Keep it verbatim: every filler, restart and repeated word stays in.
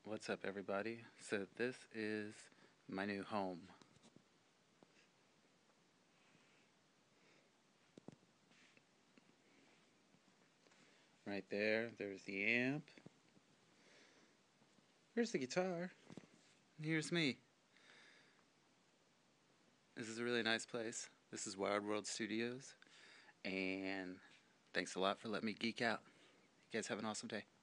What's up, everybody? So, this is my new home. Right there, there's the amp. Here's the guitar. And here's me. This is a really nice place. This is Wild World Studios. And thanks a lot for letting me geek out. You guys have an awesome day.